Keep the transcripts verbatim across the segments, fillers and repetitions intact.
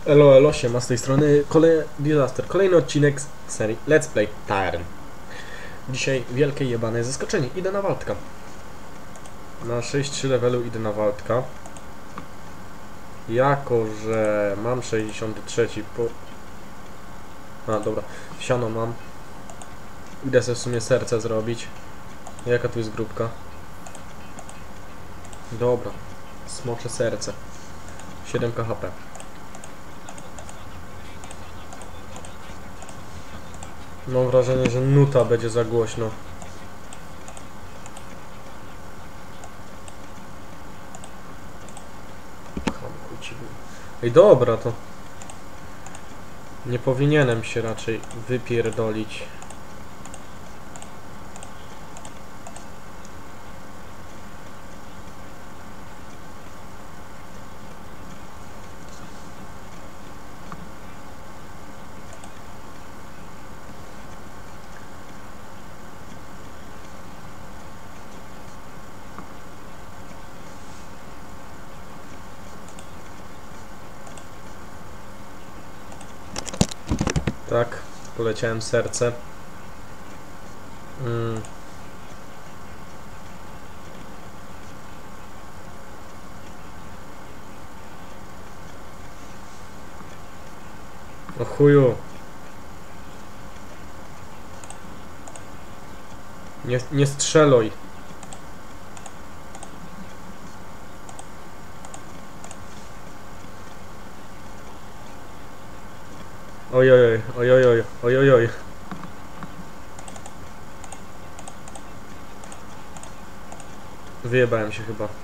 Elo, elo, siema, z tej strony kolej... Disaster, kolejny odcinek z serii Let's Play Tyrant. Dzisiaj wielkie jebane zaskoczenie, idę na Waldka. Na sześć trzy levelu idę na Waldka. Jako, że mam sześćdziesiąty trzeci po... A, dobra, siano mam. Idę sobie w sumie serce zrobić. Jaka tu jest grupka? Dobra, smocze serce. siedem K H P. Mam wrażenie, że nuta będzie za głośno. Ej, dobra, to nie powinienem się raczej wypierdolić. Tak, poleciałem serce. Mm. O chuju. Nie, nie strzeluj. Ojojoj, ojojoj, ojojoj. Wyjebałem się chyba.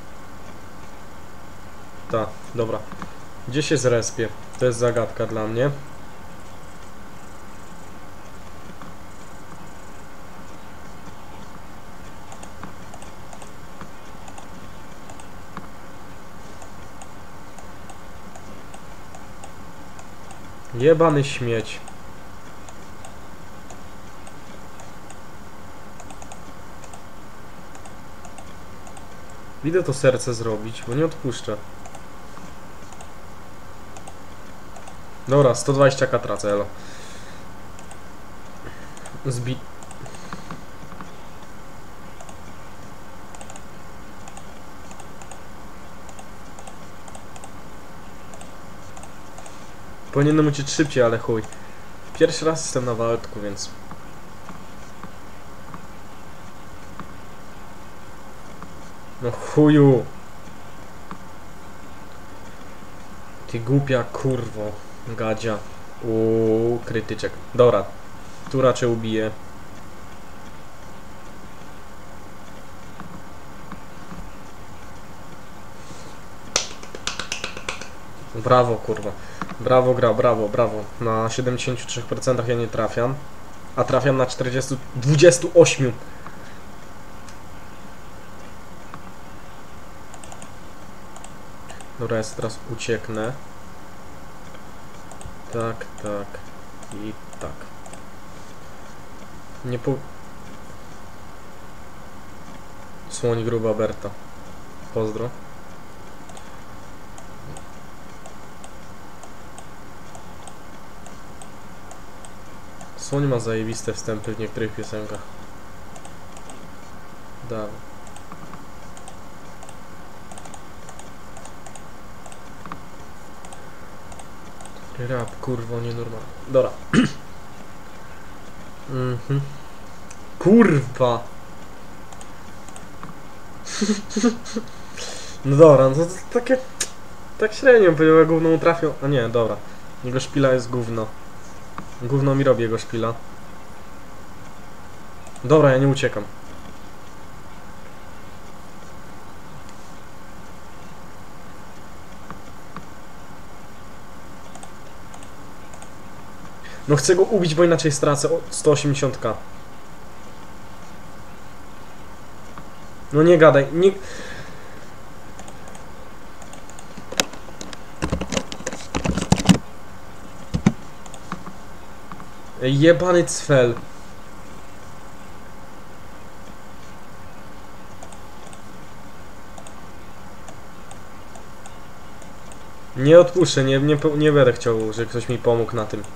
Ta, dobra. Gdzie się zrespię? To jest zagadka dla mnie. Jebany śmieć. Idę to serce zrobić, bo nie odpuszczę. Dobra, sto dwadzieścia ka tracę, elo. Zbi... Powinienem uciec szybciej, ale chuj. Pierwszy raz jestem na Waldku, więc... No chuju. Ty głupia kurwo. Gadzia. Uuu, krytyczek. Dobra. Tu raczej ubiję. Brawo, kurwa. Brawo gra, brawo, brawo. Na siedemdziesięciu trzech procentach ja nie trafiam. A trafiam na czterdzieści... dwudziestu ośmiu. Dobra, ja teraz ucieknę. Tak, tak. I tak. Nie po... Słoń gruba Berta. Pozdro. Słoń ma zajebiste wstępy w niektórych piosenkach. Dawaj. Rap, kurwo, nienormalny. Dobra. Mhm. Kurwa! No dobra, no to, to takie... Tak średnio, bo ja gówno mu trafią. A nie, dobra. Jego szpila jest gówno. Gówno mi robi jego szpila. Dobra, ja nie uciekam. No chcę go ubić, bo inaczej stracę sto osiemdziesiąt ka. No nie gadaj, nie... Jebany cfel. Nie odpuszczę, nie, nie, nie będę chciał, że ktoś mi pomógł na tym.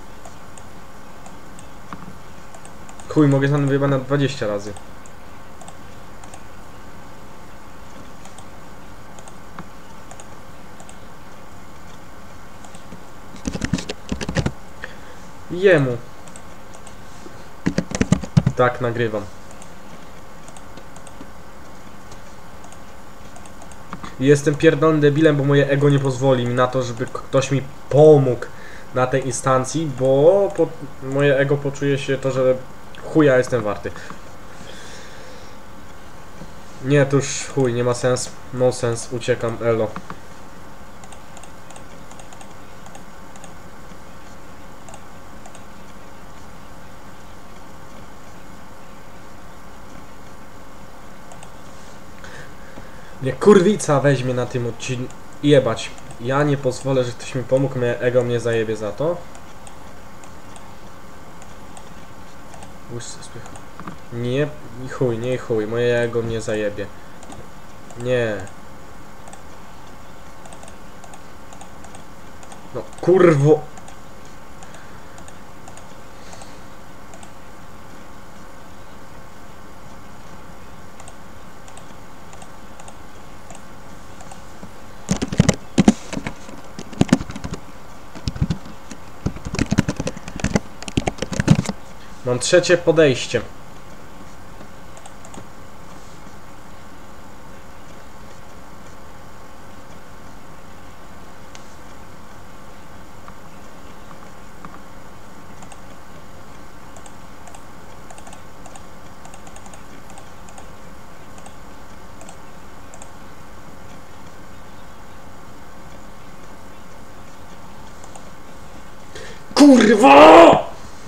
Chuj, mogę tam wyjebać na dwadzieścia razy. Jemu. Tak, nagrywam. Jestem pierdolonym debilem, bo moje ego nie pozwoli mi na to, żeby ktoś mi pomógł na tej instancji, bo po, moje ego poczuje się to, że chuja jestem warty. Nie, to już chuj, nie ma sens, no sens, uciekam, elo. Nie, kurwica weźmie na tym odcinku. Jebać. Ja nie pozwolę, że ktoś mi pomógł, moje ego mnie zajebie za to. Nie, chuj, nie chuj, moje ego mnie zajebie. Nie. No, kurwo. Mam trzecie podejście. Kurwa!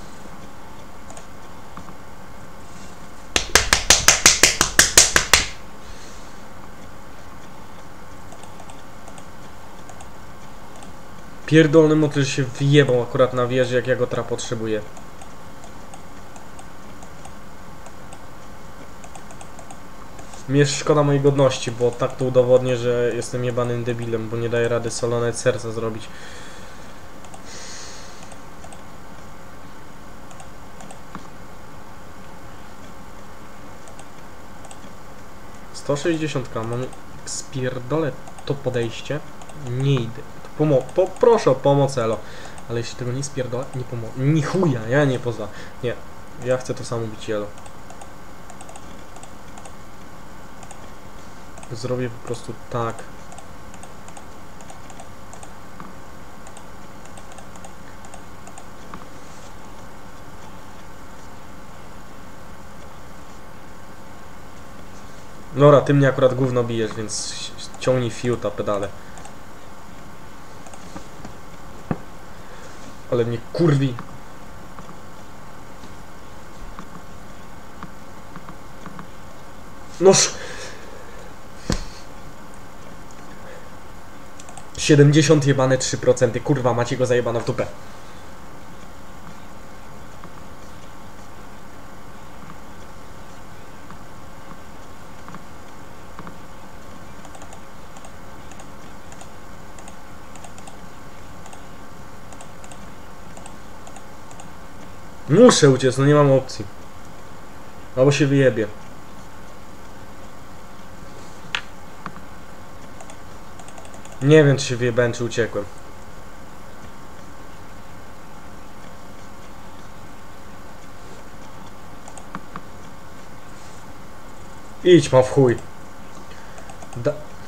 Pierdolny motyl się wjebał akurat na wieży, jak ja go teraz potrzebuję. Mnie jest szkoda mojej godności, bo tak to udowodnię, że jestem jebanym debilem, bo nie daję rady solo nawet serca zrobić. sto sześćdziesiąt mam spierdolę to podejście. Nie idę. Pomo po proszę o pomoc, elo. Ale jeśli tego nie spierdolę, nie pomogę. Ni chuja, ja nie poza. Nie. Ja chcę to samo bić, elo. Zrobię po prostu tak. Nora, ty mnie akurat gówno bijesz, więc ciągnij fiuta pedale. Ale mnie kurwi. Noż. siedemdziesiąt jebane trzy procent. Kurwa, macie go zajebane w dupę. Muszę uciec, no nie mam opcji. Albo się wyjebie. Nie wiem, czy się wyjebałem, czy uciekłem. Idź, ma w chuj. Da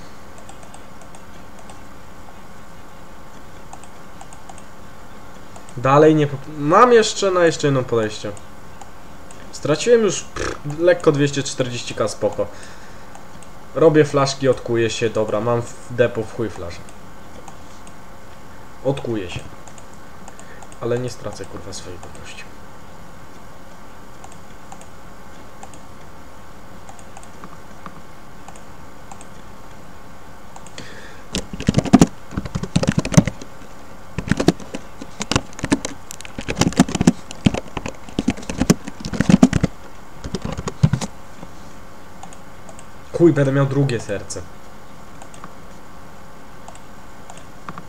Dalej nie... Mam jeszcze na jeszcze jedno podejście. Straciłem już pff, lekko dwieście czterdzieści ka, spoko. Robię flaszki, odkuję się, dobra, mam w depo w chuj flaszę. Odkuję się. Ale nie stracę kurwa swojej godności. Chuj, będę miał drugie serce.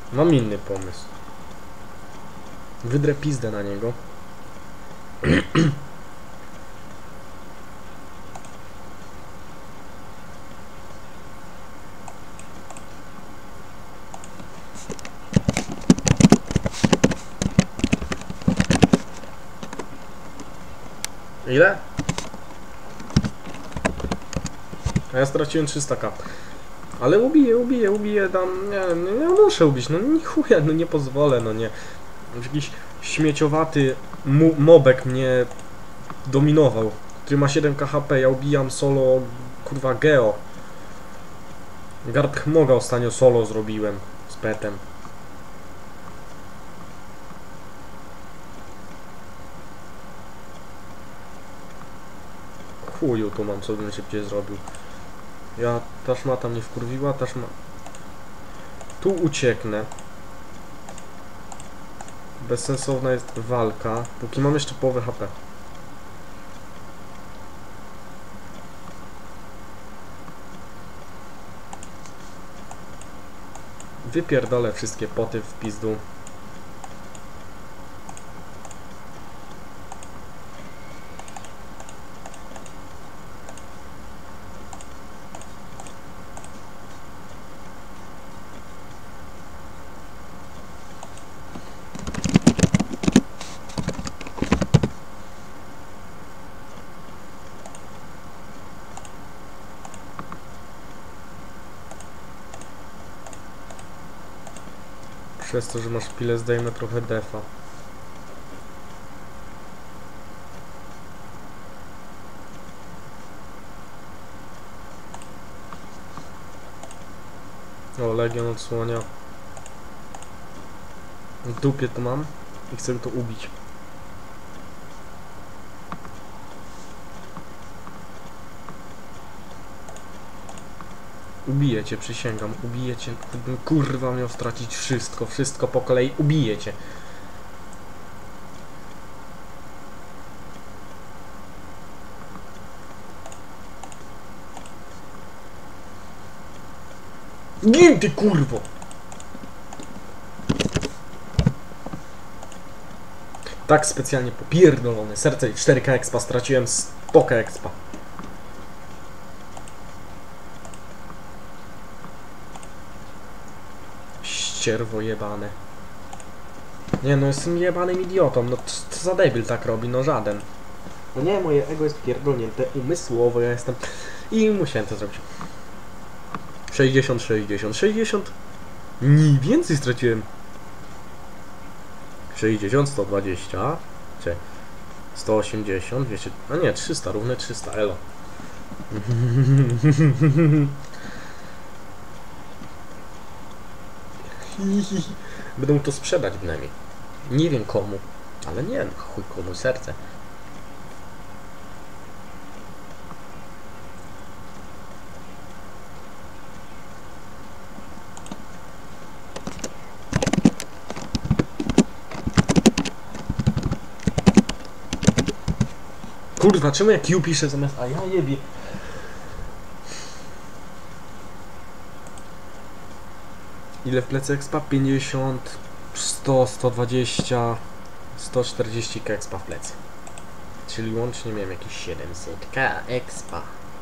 Mam inny pomysł. Wydrę pizdę na niego. Ile? A ja straciłem trzysta ka. Ale ubiję, ubiję, ubiję tam, nie wiem, nie, nie muszę ubić, no nie chuja, no nie pozwolę, no nie. Jakiś śmieciowaty mu mobek mnie dominował, który ma siedem ka H P, ja ubijam solo, kurwa, Geo. Gardhmoga ostatnio solo zrobiłem z petem. Chuju tu mam, co bym szybciej zrobił. Ja, ta szmata mnie wkurwiła, ta szma... Tu ucieknę. Bezsensowna jest walka, póki mam jeszcze połowę H P. Wypierdolę wszystkie poty w pizdu. Przez to, że masz pilę, zdejmę trochę defa. O, Legion odsłania. W dupie to mam i chcę to ubić. Ubiję cię, przysięgam, ubiję cię. Gdybym kurwa miał stracić wszystko, wszystko po kolei, ubiję cię. Gin ty kurwo! Tak specjalnie popierdolony. Serce i cztery ka expa straciłem, sto ka expa. Ścierwo jebane. Nie no, jestem jebanym idiotą. No co za debil tak robi? No żaden. No nie, moje ego jest pierdolnięte umysłowo, ja jestem... I musiałem to zrobić. sześćdziesiąt, sześćdziesiąt, sześćdziesiąt. Nie, więcej straciłem. sześćdziesiąt, sto dwadzieścia. Czy sto osiemdziesiąt, dwieście... A nie, trzysta, równe trzysta, elo. Będę mógł to sprzedać bynajmniej. Nie wiem komu, ale nie wiem, chuj komu serce. Kurwa, czemu ja Q piszę zamiast A? Ja jebie. Ile w plecy expa? pięćdziesiąt, sto, sto dwadzieścia, sto czterdzieści ka expa w plecy. Czyli łącznie miałem jakieś siedemset ka expa.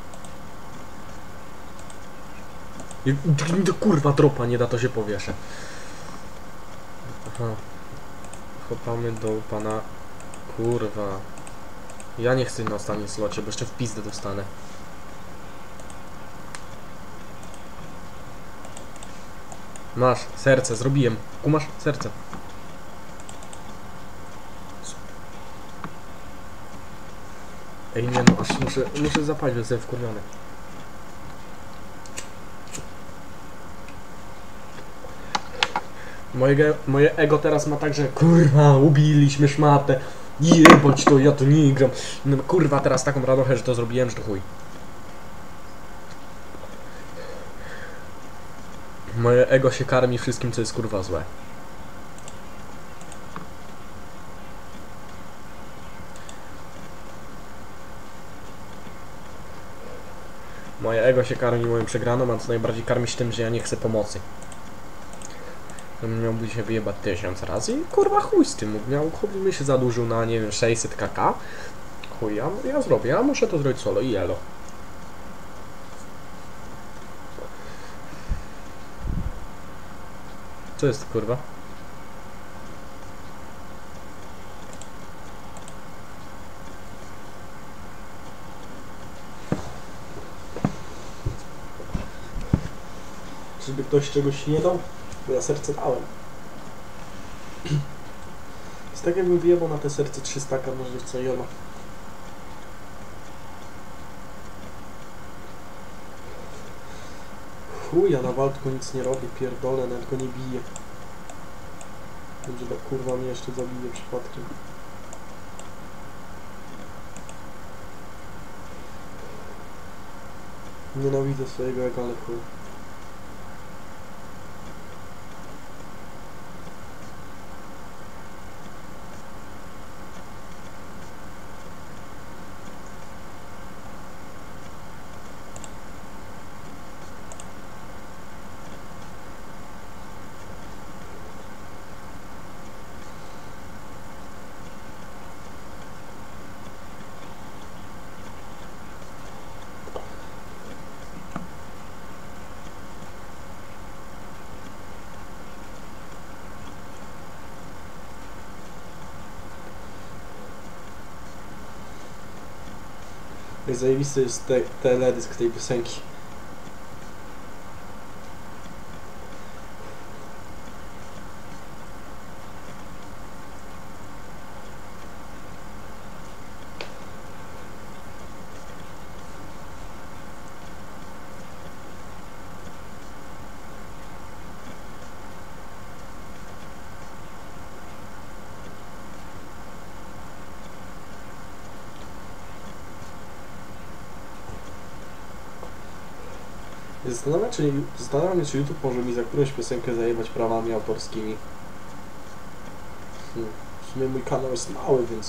Do kurwa dropa nie da, to się powieszę. Aha. Chopamy do pana. Kurwa. Ja nie chcę na ostatnim slocie, bo jeszcze w pizdę dostanę. Masz, serce, zrobiłem. Kumasz? Serce. Ej, nie no, aż muszę, muszę zapalić, bo jestem wkurwiony. Moje, moje ego teraz ma tak, że kurwa, ubiliśmy szmatę. Jebać to, ja to nie gram. No kurwa, teraz taką radochę, że to zrobiłem, że to chuj. Moje ego się karmi wszystkim, co jest kurwa złe. Moje ego się karmi moją przegraną, a co najbardziej karmi się tym, że ja nie chcę pomocy. Miałby się wyjebać tysiąc razy i kurwa chuj z tym. Miał, hobby mi się zadłużył na, nie wiem, sześćset kk. Chuj, ja, ja zrobię, ja muszę to zrobić solo i elo. Co jest kurwa? Żeby ktoś czegoś nie dał? Bo ja serce dałem. Jest tak jakbym wyjebał na te serce trzysta, może co jolo. Chuj, ja na Waldku nic nie robię, pierdolę, nawet go nie biję. Będzie ta kurwa mnie jeszcze zabije przypadkiem. Nienawidzę swojego ego, ale chuj. Jak zajebisty jest te, teledysk tej piosenki. Zastanawiam, czy, zastanawiam się, czy YouTube może mi za którąś piosenkę zajebać prawami autorskimi. Hmm. W sumie mój kanał jest mały, więc...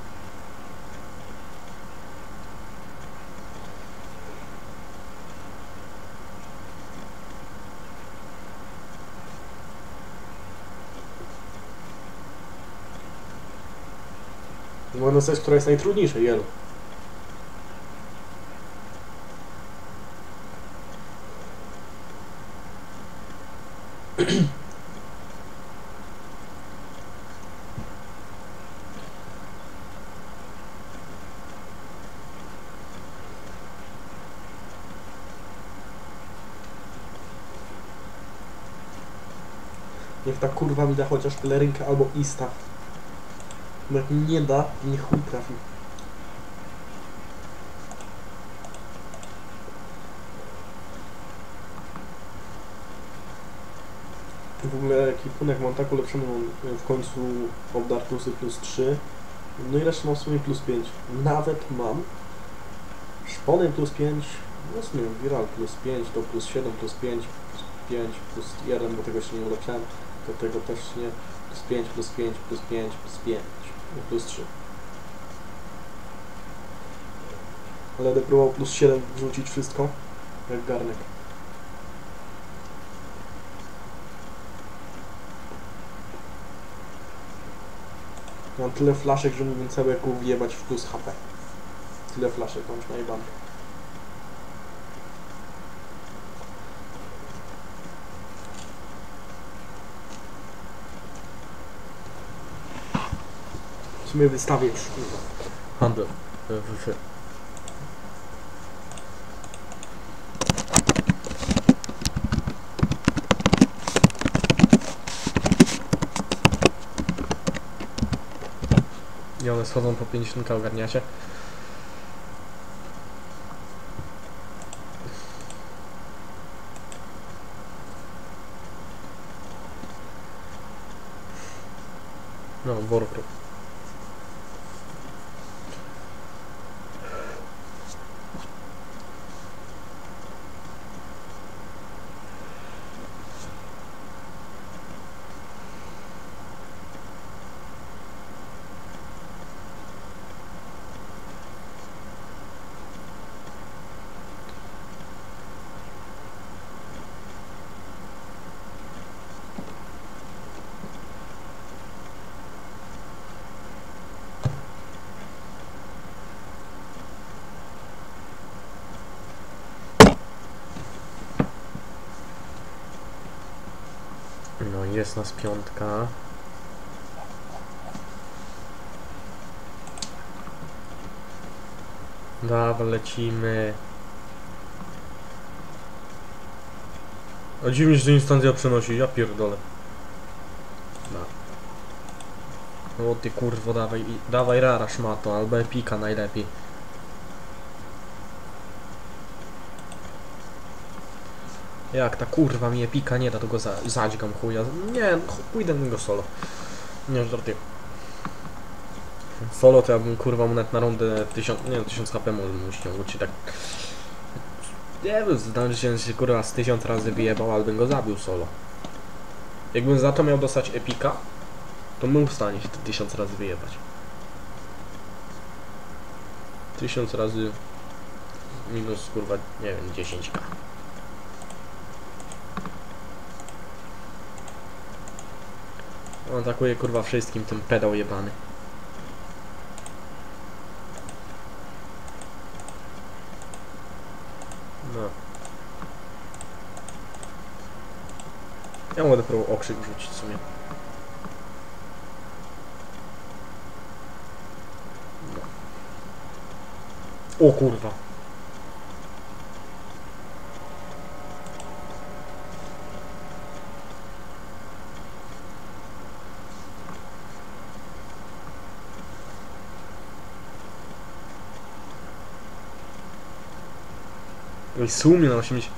Można coś, która jest najtrudniejsza, jelo. Niech ta kurwa mi da chociaż pelerynkę albo ista. Bo jak mi nie da, nie chuj trafi. W ogóle ekipunek mam tak ulepszony, mam w końcu obdar plusy plus trzy. No i resztę mam w sumie plus pięć. Nawet mam szpony plus pięć, no w sumie viral plus pięć, to plus siedem, plus pięć, plus pięć, plus jeden, bo tego się nie ulepszałem. Do tego też nie. Plus pięć, plus pięć, plus pięć, plus pięć, plus trzy. Ale będę próbował plus siedem wrzucić wszystko, jak garnek. Mam tyle flaszek, że mógłbym całe kół wjebać w plus H P. Tyle flaszek mam już najebane. W sumie wystawię już. Handel. W I one schodzą po pięćdziesiąt, ogarniacie? No, Warcraft. No i jest nas piątka. Dobra, lecimy. A dziwnie, że instancja przenosi, ja pierdolę. No. O ty kurwo, dawaj, dawaj rara szmato, albo epika najlepiej. Jak ta kurwa mi epika nie da, to go za, zadźgam chuja. Nie, pójdę go solo. Nie, żarty. Solo to ja bym kurwa mu net na rundę tysiąc, nie wiem, tysiąc H P może mu ściągnął, czy tak. Nie wiem, znam, że się kurwa z tysiąc razy wyjebał, ale bym go zabił solo. Jakbym za to miał dostać epika, to był w stanie się te tysiąc razy wyjebać. Tysiąc razy minus kurwa, nie wiem, dziesięć K. On atakuje kurwa wszystkim, ten pedał jebany. No. Ja mogę próbował okrzyk rzucić w sumie. No. O kurwa. No i sumie na osiemdziesiąt.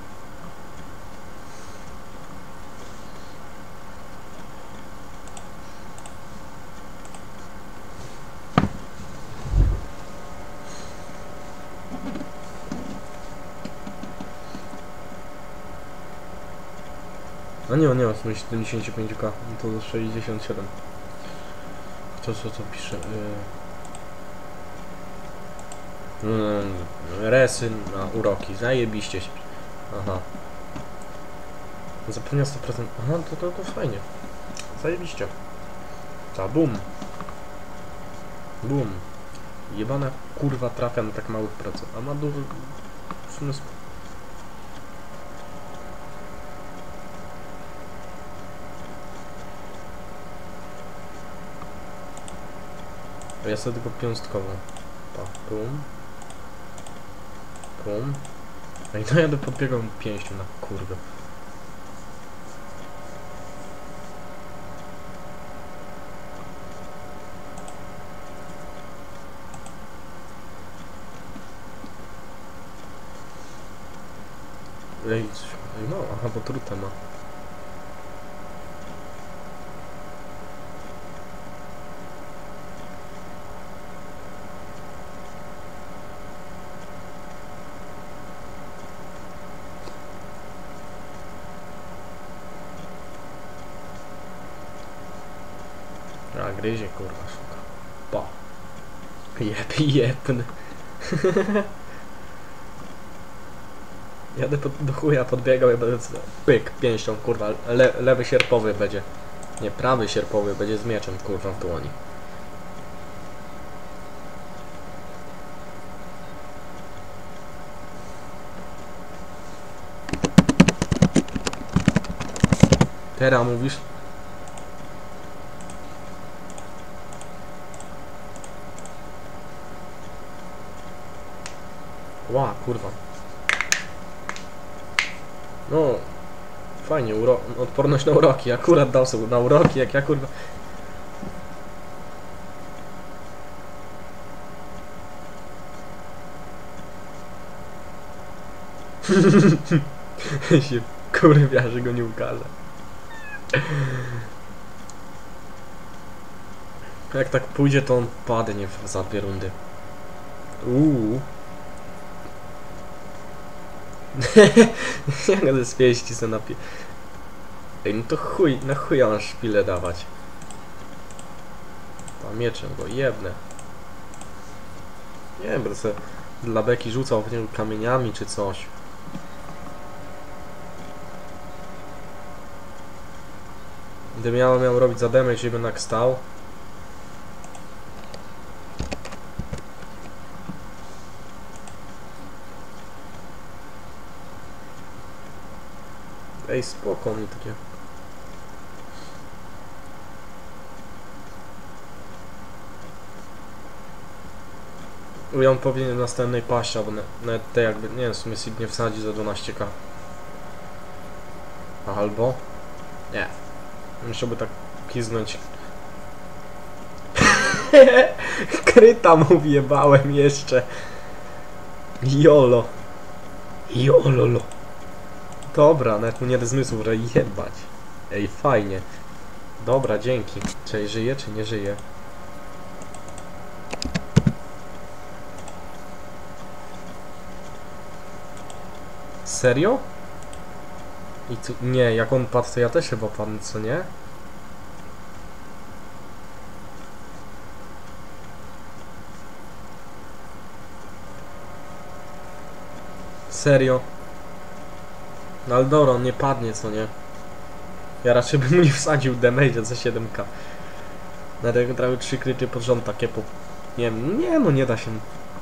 A nie, nie, w sumie siedemdziesiąt pięć K, to sześćdziesiąt siedem. To co to pisze? Yy... Yy, resy na uroki, zajebiście się. Aha. Zapewnia sto procent. Aha, to, to, to fajnie. Zajebiście. Ta, bum. Bum. Jebana kurwa trafia na tak małych procent. A ma duży... W sumie... Ja sobie tylko piąstkową. Pa, pum. Pum. No i no jadę podbiegał pięścią na kurwę. Ej, no, aha, bo trutę ma. A, gryzie, kurwa, szuka. Pa. Jeb, jebny. Jadę pod, do chuja, podbiegał i będę pyk, pięścią, kurwa, le, lewy sierpowy będzie. Nie, prawy sierpowy będzie z mieczem, kurwa, w dłoni. Teraz mówisz? Ła, kurwa. No, fajnie, uro odporność na uroki. Akurat dał sobie na uroki, jak ja kurwa. się kurwia, że go nie ukaże. Jak tak pójdzie, to on padnie za dwie rundy. Uuu. Jak ze spieści se napie... Ej, no to chuj, na chuja mam szpilę dawać. Tam mieczem go jebnę. Nie wiem, będę sobie dla beki rzucał w niego kamieniami czy coś. Gdybym ja miał robić za damage, żebym tak stał. Ej, spoko mi takie. ją powinien w następnej paście, albo nawet te jakby, nie wiem, w sumie Sid nie wsadzi za dwanaście ka. Albo? Nie. Musiałby tak kiznąć. Kryta mu wjebałem jeszcze. Jolo. Jololo. Dobra, nawet mu nie da zmysłu, że jebać. Ej, fajnie. Dobra, dzięki. Czy żyje, czy nie żyje? Serio? I tu, nie, jak on padł, to ja też chyba padnę, co nie? Serio? No ale dobra, on nie padnie, co nie? Ja raczej bym mu nie wsadził damage za siedem ka. Dlatego trafił trzy kryty pod rząd, takie po... Nie wiem, nie no, nie da się.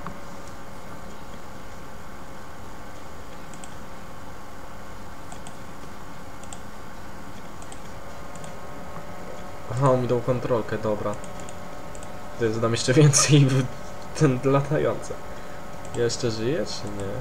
Aha, on mi dał kontrolkę, dobra. To jest, dam jeszcze więcej w ten latający. Jeszcze żyje, czy nie?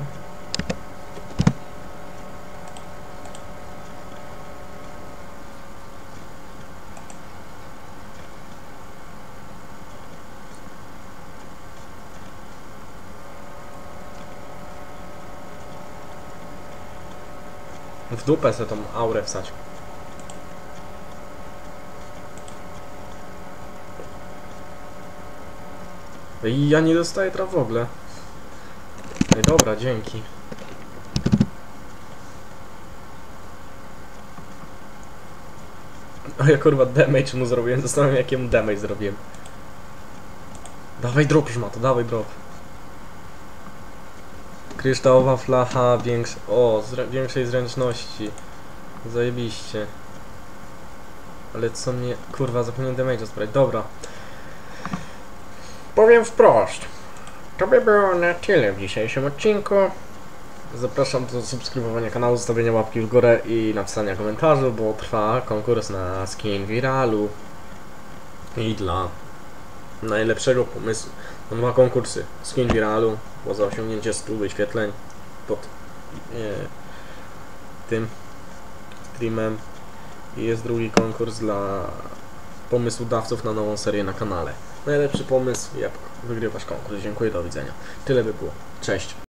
W dupę sobie tą aurę wsać. I ja nie dostaję traf w ogóle. Ej, dobra, dzięki. A ja kurwa damage mu zrobiłem, zastanawiam jakiemu damage zrobiłem. Dawaj drop już ma to, dawaj drop. Kryształowa flacha, większ... o, zre... większej zręczności. Zajebiście. Ale co mnie... kurwa, zapomniałem damage'a sprawić. Dobra. Powiem wprost. To by było na tyle w dzisiejszym odcinku. Zapraszam do subskrybowania kanału, zostawienia łapki w górę i napisania komentarzu, bo trwa konkurs na skin Viralu. I dla najlepszego pomysłu. Mam dwa konkursy. Skin Viralu, bo za osiągnięcie stu wyświetleń pod nie, tym streamem. I jest drugi konkurs dla pomysłodawców na nową serię na kanale. Najlepszy pomysł, jeb, wygrywasz konkurs. Dziękuję, do widzenia. Tyle by było. Cześć.